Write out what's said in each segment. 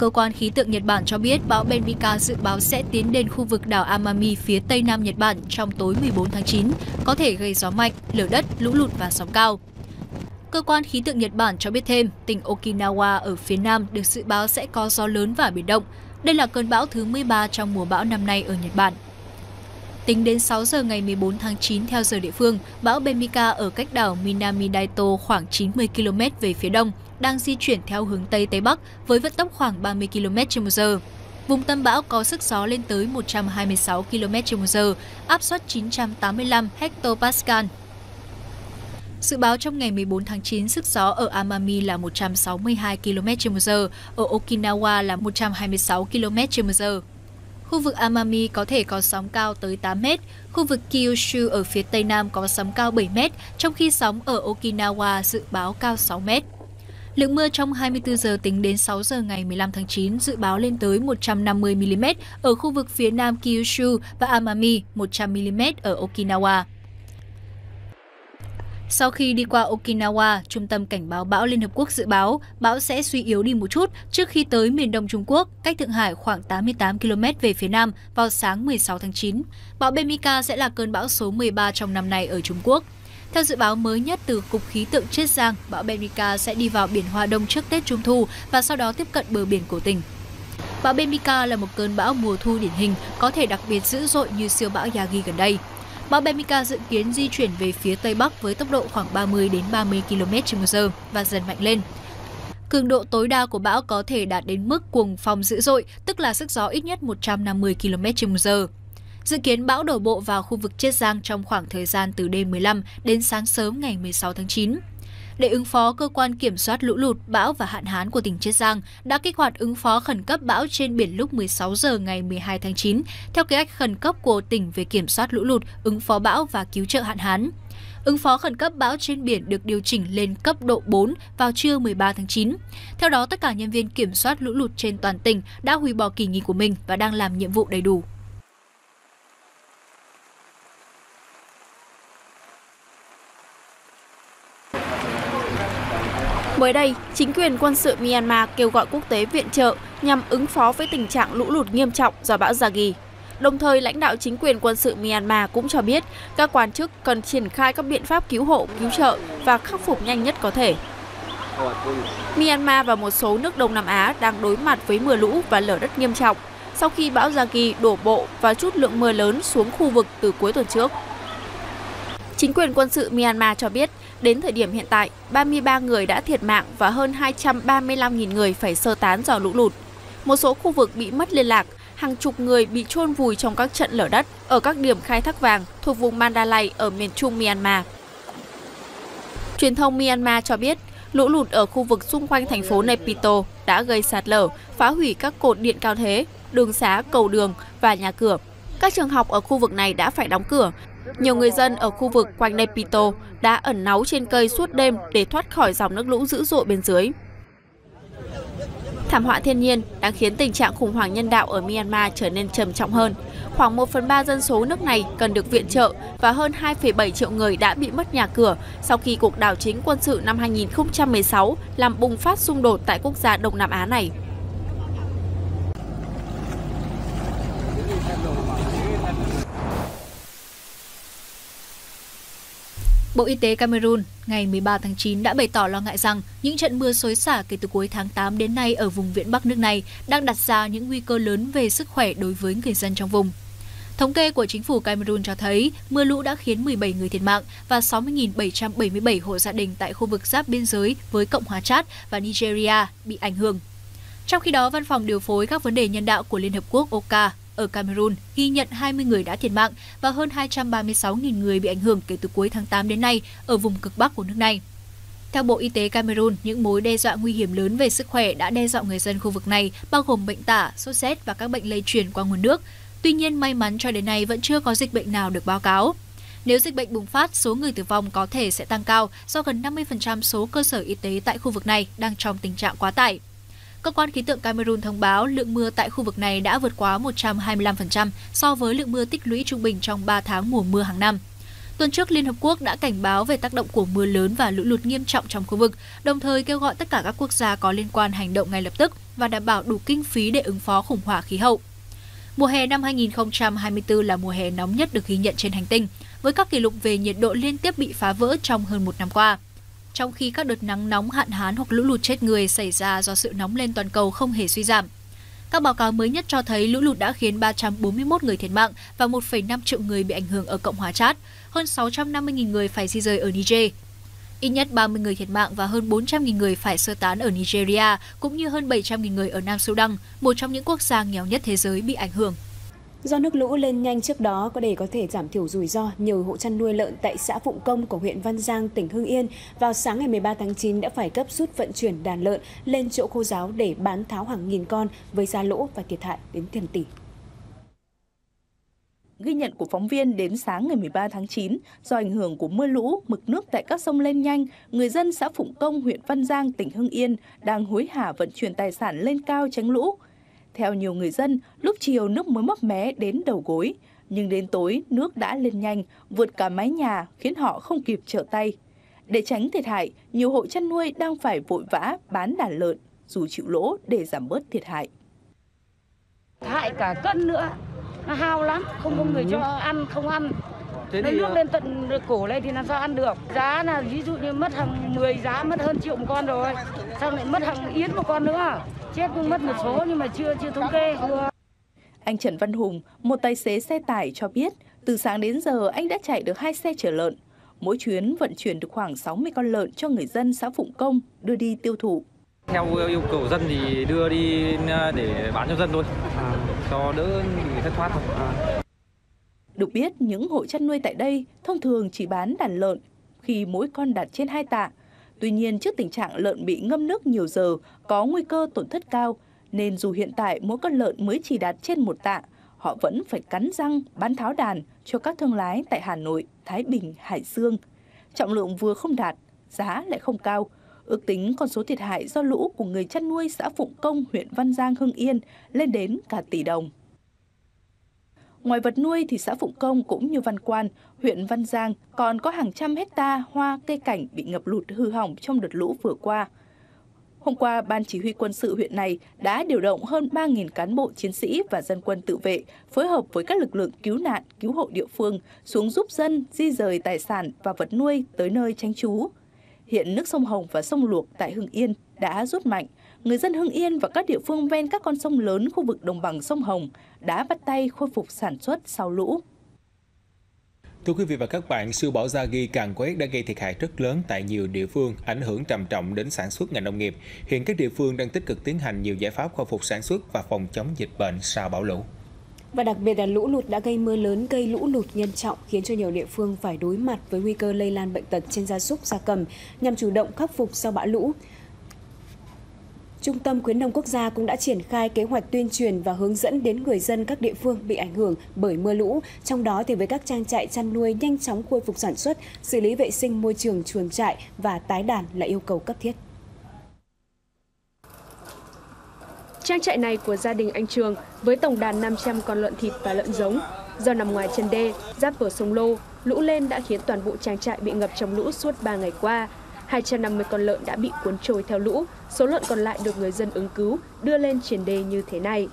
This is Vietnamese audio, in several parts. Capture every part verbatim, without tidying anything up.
Cơ quan khí tượng Nhật Bản cho biết bão Benrika dự báo sẽ tiến đến khu vực đảo Amami phía tây nam Nhật Bản trong tối mười bốn tháng chín, có thể gây gió mạnh, lở đất, lũ lụt và sóng cao. Cơ quan khí tượng Nhật Bản cho biết thêm, tỉnh Okinawa ở phía nam được dự báo sẽ có gió lớn và biển động. Đây là cơn bão thứ mười ba trong mùa bão năm nay ở Nhật Bản. Tính đến sáu giờ ngày mười bốn tháng chín theo giờ địa phương, bão Benrika ở cách đảo Minami Daito khoảng chín mươi ki lô mét về phía đông, đang di chuyển theo hướng Tây Tây Bắc với vận tốc khoảng ba mươi ki lô mét trên một giờ. Vùng tâm bão có sức gió lên tới một trăm hai mươi sáu ki lô mét trên một giờ, áp suất chín trăm tám mươi lăm hectopascal. Dự báo trong ngày mười bốn tháng chín, sức gió ở Amami là một trăm sáu mươi hai ki lô mét trên một giờ, ở Okinawa là một trăm hai mươi sáu ki lô mét trên một giờ. Khu vực Amami có thể có sóng cao tới tám mét, khu vực Kyushu ở phía tây nam có sóng cao bảy mét, trong khi sóng ở Okinawa dự báo cao sáu mét. Lượng mưa trong hai mươi tư giờ tính đến sáu giờ ngày mười lăm tháng chín dự báo lên tới một trăm năm mươi mi li mét ở khu vực phía nam Kyushu và Amami, một trăm mi li mét ở Okinawa. Sau khi đi qua Okinawa, Trung tâm Cảnh báo bão Liên Hợp Quốc dự báo bão sẽ suy yếu đi một chút trước khi tới miền đông Trung Quốc, cách Thượng Hải khoảng tám mươi tám ki lô mét về phía nam vào sáng mười sáu tháng chín. Bão Benrika sẽ là cơn bão số mười ba trong năm nay ở Trung Quốc. Theo dự báo mới nhất từ Cục Khí tượng Chiết Giang, bão Benrika sẽ đi vào biển Hoa Đông trước Tết Trung Thu và sau đó tiếp cận bờ biển của tỉnh. Bão Benrika là một cơn bão mùa thu điển hình, có thể đặc biệt dữ dội như siêu bão Yagi gần đây. Bão Benrika dự kiến di chuyển về phía Tây Bắc với tốc độ khoảng ba mươi đến ba mươi ki lô mét trên một giờ và dần mạnh lên. Cường độ tối đa của bão có thể đạt đến mức cuồng phong dữ dội, tức là sức gió ít nhất một trăm năm mươi ki lô mét trên một giờ. Dự kiến bão đổ bộ vào khu vực Chiết Giang trong khoảng thời gian từ đêm mười lăm đến sáng sớm ngày mười sáu tháng chín. Để ứng phó, Cơ quan Kiểm soát Lũ lụt, Bão và Hạn hán của tỉnh Chiết Giang đã kích hoạt ứng phó khẩn cấp bão trên biển lúc mười sáu giờ ngày mười hai tháng chín, theo kế hoạch khẩn cấp của tỉnh về kiểm soát lũ lụt, ứng phó bão và cứu trợ hạn hán. Ứng phó khẩn cấp bão trên biển được điều chỉnh lên cấp độ bốn vào trưa mười ba tháng chín. Theo đó, tất cả nhân viên kiểm soát lũ lụt trên toàn tỉnh đã hủy bỏ kỳ nghỉ của mình và đang làm nhiệm vụ đầy đủ. Mới đây, chính quyền quân sự Myanmar kêu gọi quốc tế viện trợ nhằm ứng phó với tình trạng lũ lụt nghiêm trọng do bão Yagi. Đồng thời, lãnh đạo chính quyền quân sự Myanmar cũng cho biết các quan chức cần triển khai các biện pháp cứu hộ, cứu trợ và khắc phục nhanh nhất có thể. Myanmar và một số nước Đông Nam Á đang đối mặt với mưa lũ và lở đất nghiêm trọng sau khi bão Yagi đổ bộ và trút lượng mưa lớn xuống khu vực từ cuối tuần trước. Chính quyền quân sự Myanmar cho biết, đến thời điểm hiện tại, ba mươi ba người đã thiệt mạng và hơn hai trăm ba mươi lăm nghìn người phải sơ tán do lũ lụt. Một số khu vực bị mất liên lạc, hàng chục người bị chôn vùi trong các trận lở đất ở các điểm khai thác vàng thuộc vùng Mandalay ở miền trung Myanmar. Truyền thông Myanmar cho biết, lũ lụt ở khu vực xung quanh thành phố Naypyidaw đã gây sạt lở, phá hủy các cột điện cao thế, đường xá, cầu đường và nhà cửa. Các trường học ở khu vực này đã phải đóng cửa. Nhiều người dân ở khu vực quanh Naypyidaw đã ẩn náu trên cây suốt đêm để thoát khỏi dòng nước lũ dữ dội bên dưới. Thảm họa thiên nhiên đang khiến tình trạng khủng hoảng nhân đạo ở Myanmar trở nên trầm trọng hơn. Khoảng một phần ba dân số nước này cần được viện trợ và hơn hai phẩy bảy triệu người đã bị mất nhà cửa sau khi cuộc đảo chính quân sự năm hai nghìn không trăm mười sáu làm bùng phát xung đột tại quốc gia Đông Nam Á này. Bộ Y tế Cameroon ngày mười ba tháng chín đã bày tỏ lo ngại rằng những trận mưa xối xả kể từ cuối tháng tám đến nay ở vùng viễn Bắc nước này đang đặt ra những nguy cơ lớn về sức khỏe đối với người dân trong vùng. Thống kê của chính phủ Cameroon cho thấy mưa lũ đã khiến mười bảy người thiệt mạng và sáu mươi nghìn bảy trăm bảy mươi bảy hộ gia đình tại khu vực giáp biên giới với Cộng hòa Chad và Nigeria bị ảnh hưởng. Trong khi đó, Văn phòng điều phối các vấn đề nhân đạo của Liên Hợp Quốc O C A ở Cameroon ghi nhận hai mươi người đã thiệt mạng và hơn hai trăm ba mươi sáu nghìn người bị ảnh hưởng kể từ cuối tháng tám đến nay ở vùng cực Bắc của nước này. Theo Bộ Y tế Cameroon, những mối đe dọa nguy hiểm lớn về sức khỏe đã đe dọa người dân khu vực này, bao gồm bệnh tả, sốt rét và các bệnh lây truyền qua nguồn nước. Tuy nhiên, may mắn cho đến nay vẫn chưa có dịch bệnh nào được báo cáo. Nếu dịch bệnh bùng phát, số người tử vong có thể sẽ tăng cao do gần năm mươi phần trăm số cơ sở y tế tại khu vực này đang trong tình trạng quá tải. Cơ quan khí tượng Cameroon thông báo lượng mưa tại khu vực này đã vượt quá một trăm hai mươi lăm phần trăm so với lượng mưa tích lũy trung bình trong ba tháng mùa mưa hàng năm. Tuần trước, Liên Hợp Quốc đã cảnh báo về tác động của mưa lớn và lũ lụt nghiêm trọng trong khu vực, đồng thời kêu gọi tất cả các quốc gia có liên quan hành động ngay lập tức và đảm bảo đủ kinh phí để ứng phó khủng hoảng khí hậu. Mùa hè năm hai nghìn không trăm hai mươi tư là mùa hè nóng nhất được ghi nhận trên hành tinh, với các kỷ lục về nhiệt độ liên tiếp bị phá vỡ trong hơn một năm qua. Trong khi các đợt nắng nóng, hạn hán hoặc lũ lụt chết người xảy ra do sự nóng lên toàn cầu không hề suy giảm. Các báo cáo mới nhất cho thấy lũ lụt đã khiến ba trăm bốn mươi mốt người thiệt mạng và một phẩy năm triệu người bị ảnh hưởng ở Cộng hòa Chad, hơn sáu trăm năm mươi nghìn người phải di rời ở Niger. Ít nhất ba mươi người thiệt mạng và hơn bốn trăm nghìn người phải sơ tán ở Nigeria, cũng như hơn bảy trăm nghìn người ở Nam Sudan, một trong những quốc gia nghèo nhất thế giới bị ảnh hưởng. Do nước lũ lên nhanh trước đó, có để có thể giảm thiểu rủi ro, nhiều hộ chăn nuôi lợn tại xã Phụng Công của huyện Văn Giang, tỉnh Hưng Yên vào sáng ngày mười ba tháng chín đã phải gấp rút vận chuyển đàn lợn lên chỗ khô ráo để bán tháo hàng nghìn con với giá lỗ và thiệt hại đến tiền tỷ. Ghi nhận của phóng viên, đến sáng ngày mười ba tháng chín, do ảnh hưởng của mưa lũ, mực nước tại các sông lên nhanh, người dân xã Phụng Công, huyện Văn Giang, tỉnh Hưng Yên đang hối hả vận chuyển tài sản lên cao tránh lũ. Theo nhiều người dân, lúc chiều nước mới mấp mé đến đầu gối, nhưng đến tối nước đã lên nhanh, vượt cả mái nhà khiến họ không kịp trở tay. Để tránh thiệt hại, nhiều hộ chăn nuôi đang phải vội vã bán đàn lợn, dù chịu lỗ để giảm bớt thiệt hại. Hại cả cân nữa, nó hao lắm, không có người cho ăn, không ăn. Lấy nước lên tận cổ này thì làm sao ăn được. Giá là ví dụ như mất hàng mười giá, mất hơn triệu một con rồi. Sao lại mất hàng yến một con nữa. Chết cũng mất một số nhưng mà chưa chưa thống kê. Anh Trần Văn Hùng, một tài xế xe tải cho biết, từ sáng đến giờ anh đã chạy được hai xe chở lợn. Mỗi chuyến vận chuyển được khoảng sáu mươi con lợn cho người dân xã Phụng Công đưa đi tiêu thụ. Theo yêu cầu dân thì đưa đi để bán cho dân thôi, à, cho đỡ bị thất thoát thôi. À. Được biết, những hộ chăn nuôi tại đây thông thường chỉ bán đàn lợn khi mỗi con đạt trên hai tạ. Tuy nhiên, trước tình trạng lợn bị ngâm nước nhiều giờ, có nguy cơ tổn thất cao, nên dù hiện tại mỗi con lợn mới chỉ đạt trên một tạ, họ vẫn phải cắn răng bán tháo đàn cho các thương lái tại Hà Nội, Thái Bình, Hải Dương. Trọng lượng vừa không đạt, giá lại không cao. Ước tính con số thiệt hại do lũ của người chăn nuôi xã Phụng Công, huyện Văn Giang, Hưng Yên lên đến cả tỷ đồng. Ngoài vật nuôi thì xã Phụng Công cũng như Văn Quan, huyện Văn Giang còn có hàng trăm hecta hoa cây cảnh bị ngập lụt hư hỏng trong đợt lũ vừa qua. Hôm qua, Ban Chỉ huy quân sự huyện này đã điều động hơn ba nghìn cán bộ chiến sĩ và dân quân tự vệ phối hợp với các lực lượng cứu nạn, cứu hộ địa phương xuống giúp dân di rời tài sản và vật nuôi tới nơi tránh trú. Hiện nước sông Hồng và sông Luộc tại Hưng Yên đã rút mạnh. Người dân Hưng Yên và các địa phương ven các con sông lớn khu vực đồng bằng sông Hồng đã bắt tay khôi phục sản xuất sau lũ. Thưa quý vị và các bạn, siêu bão Yagi càn quét đã gây thiệt hại rất lớn tại nhiều địa phương, ảnh hưởng trầm trọng đến sản xuất ngành nông nghiệp. Hiện các địa phương đang tích cực tiến hành nhiều giải pháp khôi phục sản xuất và phòng chống dịch bệnh sau bão lũ. Và đặc biệt là lũ lụt đã gây mưa lớn, gây lũ lụt nghiêm trọng, khiến cho nhiều địa phương phải đối mặt với nguy cơ lây lan bệnh tật trên gia súc, gia cầm nhằm chủ động khắc phục sau bão lũ. Trung tâm Khuyến nông Quốc gia cũng đã triển khai kế hoạch tuyên truyền và hướng dẫn đến người dân các địa phương bị ảnh hưởng bởi mưa lũ. Trong đó thì với các trang trại chăn nuôi nhanh chóng khôi phục sản xuất, xử lý vệ sinh môi trường chuồng trại và tái đàn là yêu cầu cấp thiết. Trang trại này của gia đình anh Trường với tổng đàn năm trăm con lợn thịt và lợn giống. Do nằm ngoài chân đê, giáp bờ sông Lô, lũ lên đã khiến toàn bộ trang trại bị ngập trong lũ suốt ba ngày qua. hai trăm năm mươi con lợn đã bị cuốn trôi theo lũ, số lợn còn lại được người dân ứng cứu, đưa lên triền đê như thế này.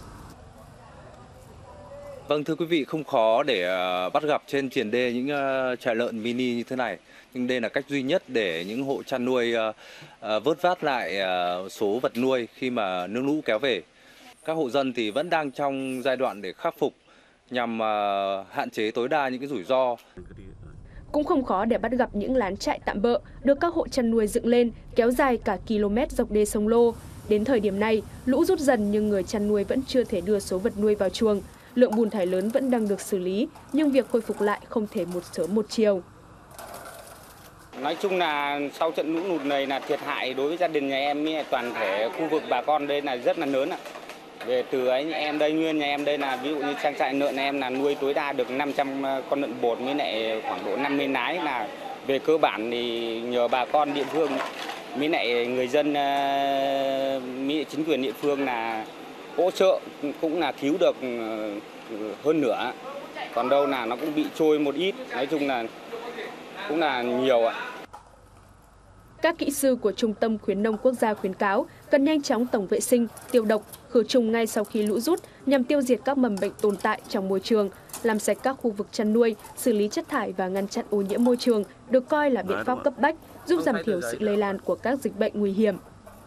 Vâng, thưa quý vị, không khó để uh, bắt gặp trên triền đê những uh, trại lợn mini như thế này. Nhưng đây là cách duy nhất để những hộ chăn nuôi uh, uh, vớt vát lại uh, số vật nuôi khi mà nước lũ kéo về. Các hộ dân thì vẫn đang trong giai đoạn để khắc phục nhằm uh, hạn chế tối đa những cái rủi ro. Cũng không khó để bắt gặp những lán trại tạm bợ được các hộ chăn nuôi dựng lên, kéo dài cả km dọc đê sông Lô. Đến thời điểm này, lũ rút dần nhưng người chăn nuôi vẫn chưa thể đưa số vật nuôi vào chuồng. Lượng bùn thải lớn vẫn đang được xử lý, nhưng việc khôi phục lại không thể một sớm một chiều. Nói chung là sau trận lũ lụt này là thiệt hại đối với gia đình nhà em, toàn thể khu vực bà con đây là rất là lớn ạ. Về từ ấy nhà em đây, nguyên nhà em đây là ví dụ như trang trại lợn em là nuôi tối đa được năm trăm con lợn bột với lại khoảng độ năm mươi nái, là về cơ bản thì nhờ bà con địa phương với lại người dân, với chính quyền địa phương là hỗ trợ cũng là cứu được hơn nữa. Còn đâu là nó cũng bị trôi một ít, nói chung là cũng là nhiều ạ. Các kỹ sư của Trung tâm Khuyến nông Quốc gia khuyến cáo cần nhanh chóng tổng vệ sinh, tiêu độc, khử trùng ngay sau khi lũ rút nhằm tiêu diệt các mầm bệnh tồn tại trong môi trường, làm sạch các khu vực chăn nuôi, xử lý chất thải và ngăn chặn ô nhiễm môi trường được coi là biện pháp cấp bách, giúp giảm thiểu sự lây lan của các dịch bệnh nguy hiểm.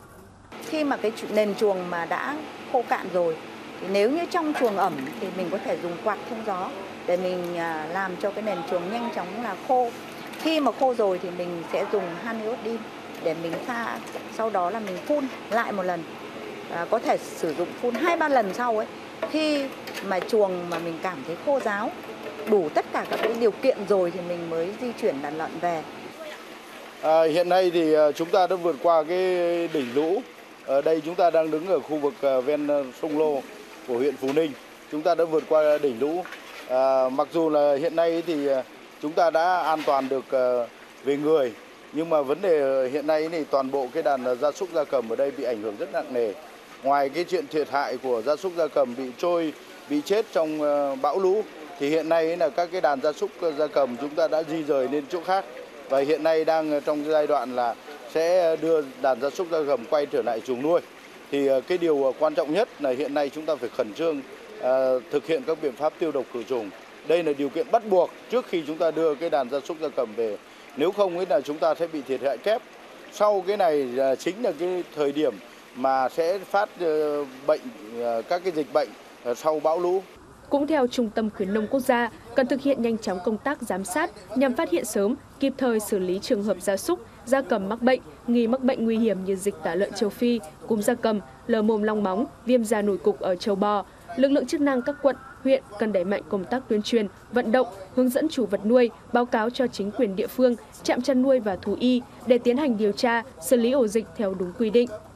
Khi mà cái nền chuồng mà đã khô cạn rồi, thì nếu như trong chuồng ẩm thì mình có thể dùng quạt thông gió để mình làm cho cái nền chuồng nhanh chóng là khô. Khi mà khô rồi thì mình sẽ dùng haniodin để mình pha, sau đó là mình phun lại một lần. À, có thể sử dụng phun hai ba lần sau ấy. Khi mà chuồng mà mình cảm thấy khô ráo, đủ tất cả các cái điều kiện rồi thì mình mới di chuyển đàn lợn về. À, hiện nay thì chúng ta đã vượt qua cái đỉnh lũ. Ở đây chúng ta đang đứng ở khu vực ven sông Lô của huyện Phú Ninh. Chúng ta đã vượt qua đỉnh lũ. À, mặc dù là hiện nay thì chúng ta đã an toàn được về người, nhưng mà vấn đề hiện nay thì toàn bộ cái đàn gia súc gia cầm ở đây bị ảnh hưởng rất nặng nề. Ngoài cái chuyện thiệt hại của gia súc gia cầm bị trôi, bị chết trong bão lũ, thì hiện nay là các cái đàn gia súc gia cầm chúng ta đã di rời lên chỗ khác, và hiện nay đang trong giai đoạn là sẽ đưa đàn gia súc gia cầm quay trở lại chuồng nuôi. Thì cái điều quan trọng nhất là hiện nay chúng ta phải khẩn trương uh, thực hiện các biện pháp tiêu độc khử trùng. Đây là điều kiện bắt buộc trước khi chúng ta đưa cái đàn gia súc gia cầm về. Nếu không ấy là chúng ta sẽ bị thiệt hại kép. Sau cái này uh, chính là cái thời điểm mà sẽ phát uh, bệnh uh, các cái dịch bệnh uh, sau bão lũ. Cũng theo Trung tâm Khuyến nông Quốc gia, cần thực hiện nhanh chóng công tác giám sát nhằm phát hiện sớm, kịp thời xử lý trường hợp gia súc, gia cầm mắc bệnh, nghi mắc bệnh nguy hiểm như dịch tả lợn châu Phi, cúm gia cầm, lở mồm long móng, viêm da nổi cục ở trâu bò. Lực lượng chức năng các quận, huyện cần đẩy mạnh công tác tuyên truyền, vận động, hướng dẫn chủ vật nuôi, báo cáo cho chính quyền địa phương, trạm chăn nuôi và thú y để tiến hành điều tra, xử lý ổ dịch theo đúng quy định.